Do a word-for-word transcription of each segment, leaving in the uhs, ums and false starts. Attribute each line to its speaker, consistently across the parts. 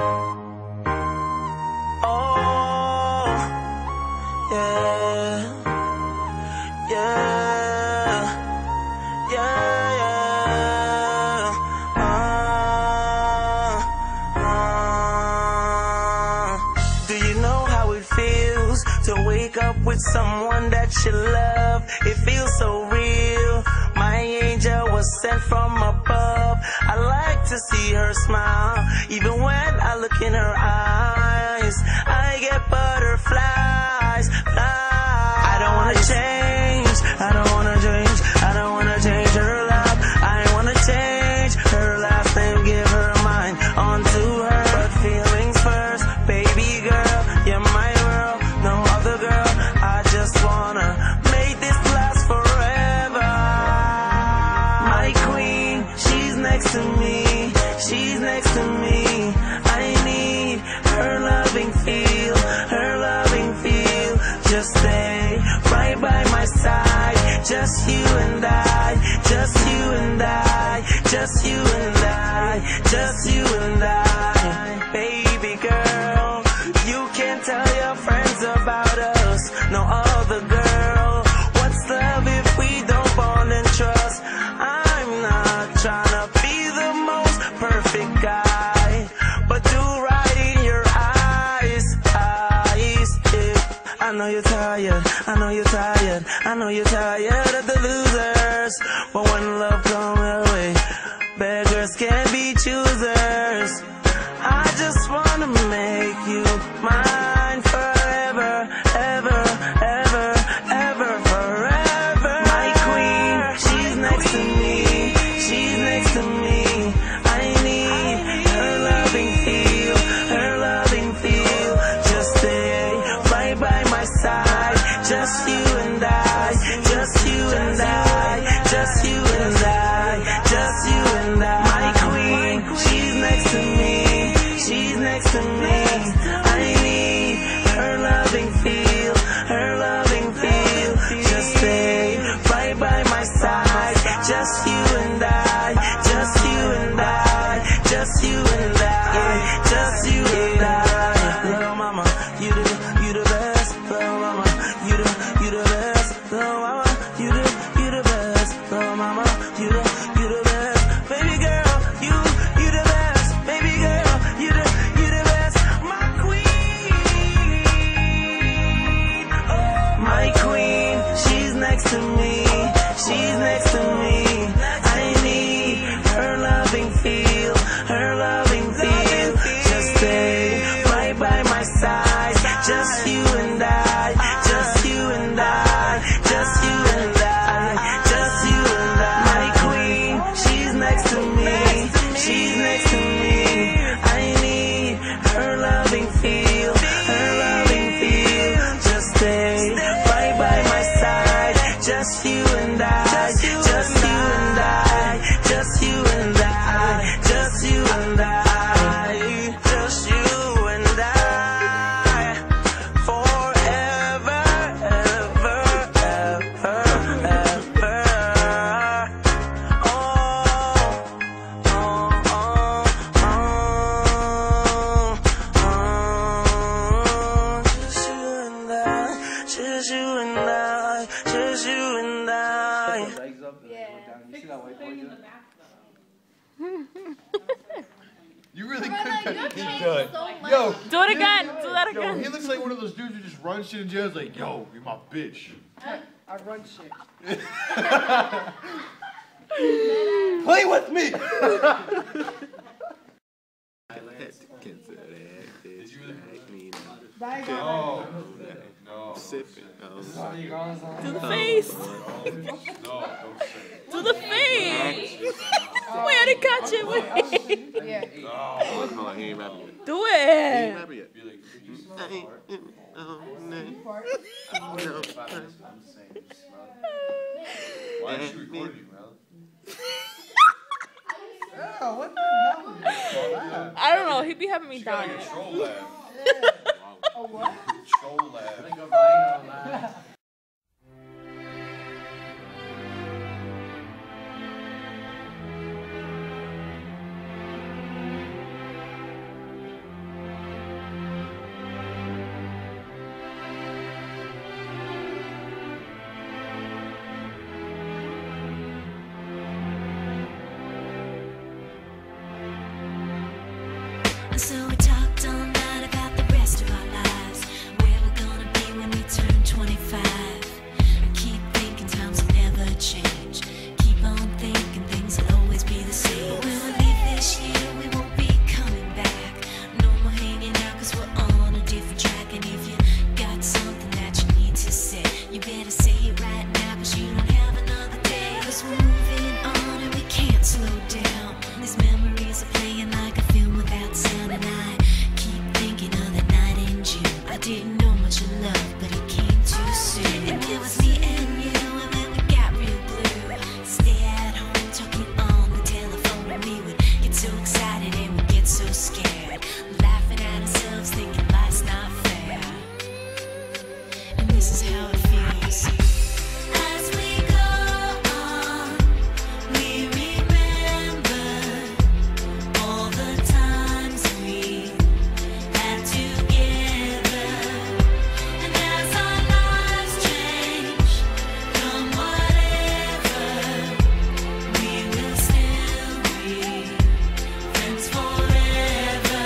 Speaker 1: Oh, yeah, yeah, yeah, yeah. Uh, uh. Do you know how it feels to wake up with someone that you love? It feels so real. My angel was sent from above. I like to see her smile, even when I look in her eyes. I get butterflies, flies. I don't wanna change, I don't wanna change, I don't wanna change her love. I wanna change her last name, give her mine onto her. But feelings first, baby girl, you're my world, no other girl. I just wanna make this last forever. My queen, she's next to me, she's next to me. I need her loving feel, her loving feel. Just stay right by my side, just you and I, just you and I, just you and I, just you and I. Baby girl, you can tell your friends about us, no other girl. What's love if we don't bond and trust? I'm not trying to be the most perfect guy, but do right in your eyes, eyes, yeah. I know you're tired, I know you're tired, I know you're tired of the losers. But when love comes your way, beggars can't be choosers. I just wanna make you mine forever, ever, ever, ever, forever. My queen, she's next to me, she's next to me. I need her loving feel, her loving feel. Just stay right by my side, just you and I, just you and I, just you and I, just you and I. My queen, she's next to me, she's next to me. I need her loving feel, her loving feel. Just stay right by my side, just you and I, just you and I, just you and I, just you and I. Little mama, you the, you the best. Little mama, you the, you the best. Little mama, you the, you the best. Little mama, you the, you the best. Baby girl, you, you the best. Baby girl, you the, you the best. My queen, oh, my queen, she's next to me, she's next to me. I need her loving feel, her loving feel. Just stay right by my side, just you and I, just you and I, just you and I, just you and I. My queen, she's next to me, she's next to me. I need her loving feel, her loving feel. Just stay right by my side, just you and I, just you and I, just you and I, just you and I, just you and I, forever, ever, ever, ever. Oh, oh, oh, oh, oh. Just you and I, just you and I, just you and I.
Speaker 2: Legs up and
Speaker 3: Yeah.
Speaker 2: go down. You see that white boy?
Speaker 3: Thing in
Speaker 2: dude?
Speaker 3: the back, though.
Speaker 4: You really
Speaker 3: Brother,
Speaker 4: could
Speaker 3: you're
Speaker 4: cut
Speaker 3: changed
Speaker 4: good.
Speaker 3: so much.
Speaker 4: Yo,
Speaker 5: Do it again. Do that
Speaker 4: yo,
Speaker 5: again.
Speaker 4: he looks like one of those dudes who just run shit in jail. He's like, yo, you're my bitch.
Speaker 6: I run shit.
Speaker 4: Play with me.
Speaker 6: Oh,
Speaker 4: No.
Speaker 5: Do the face.
Speaker 4: No, don't say it.
Speaker 5: Do the face. Wait, I didn't catch it. Wait.
Speaker 6: yeah.
Speaker 4: No.
Speaker 7: Hold on, he ain't rapping yet.
Speaker 5: Do
Speaker 7: He ain't
Speaker 5: it.
Speaker 7: rapping yet.
Speaker 4: Be like, you Why is she recording you, man?
Speaker 6: Oh, what the hell?
Speaker 5: I don't know. He be having me
Speaker 4: She got
Speaker 5: dying.
Speaker 4: like a troll laugh.
Speaker 6: Oh, what?
Speaker 4: Troll laugh.
Speaker 2: Like a vinyl laugh.
Speaker 3: So we talked all night about the rest of our lives, where we're gonna be when we turn twenty-five. I keep thinking times will never change. Keep on thinking things will always be the same. When we leave this year, we won't be coming back. No more hanging out, cause we're on a different track. And if you got something that you need to say, you better say it right now, cause you don't have another day. Cause we're moving on and we can't slow down. These memories are playing like a film without sound. And I keep thinking of the night in June. I didn't know much of love, but it came too soon. And it was me and you, and then we got real blue. Stay at home talking on the telephone, and we would get so excited and we'd get so scared, laughing at ourselves, thinking life's not fair. And this is how it feels. As we go on, we remember all the times we had together. And as our lives change from whatever, we will still be friends forever.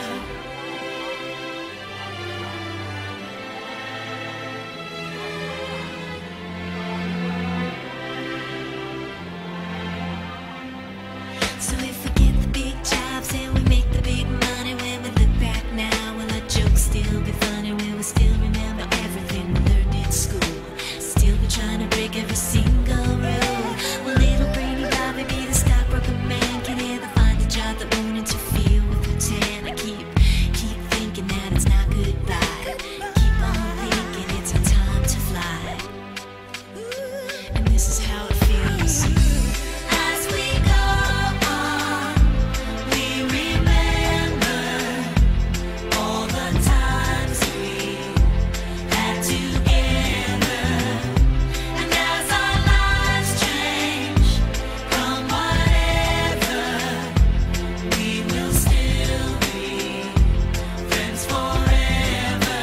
Speaker 3: So if we get the big jobs and we make the big money, when we look back now, will our jokes still be funny? Will we still remember everything we learned in school? Still be trying to break every single rule? Will little brainy Bobby be the stockbroker man? Can he ever find a job that won't interfere with the tan? I keep, keep thinking that it's not goodbye. Keep on thinking it's our time to fly. And this is how it feels. As we go on, we remember all the times we had together. And as our lives change from whatever, we will still be friends forever.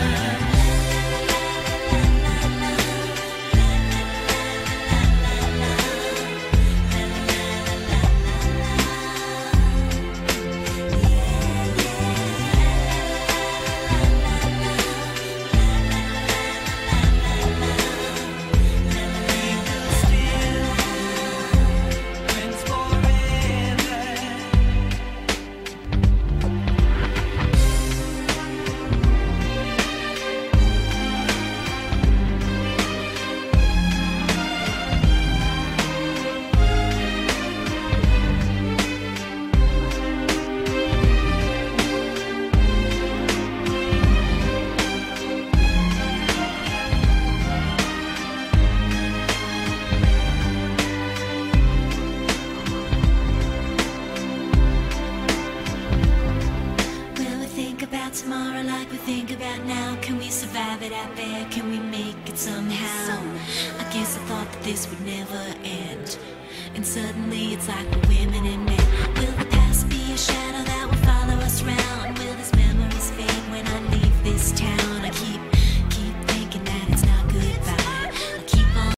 Speaker 3: Friends forever. Will we think about tomorrow like we think about now? Can we survive it out there? Can we make it somehow? I guess I thought that this would never end, and suddenly it's like we're women and men. Will we